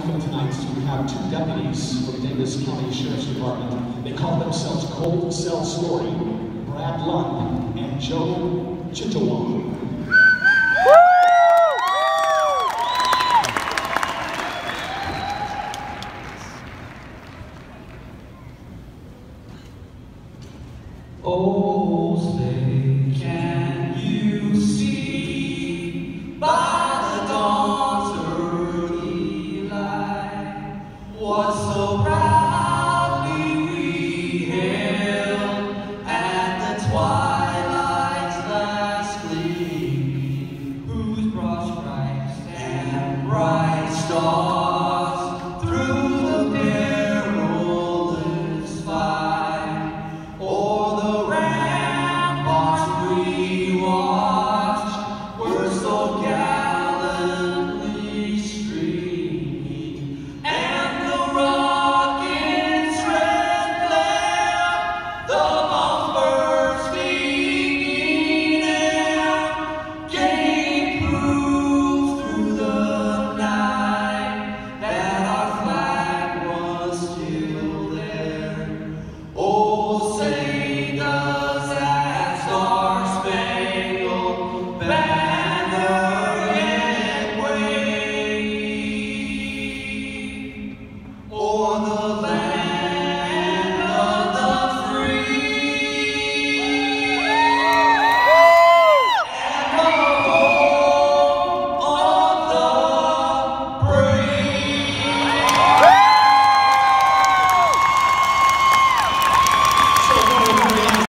Anthem tonight, we have two deputies from Davis County Sheriff's Department. They call themselves Cold Cell Story, Brad Lund and Joe Chittawan. Oh, say, can you see by the dawn's early light what so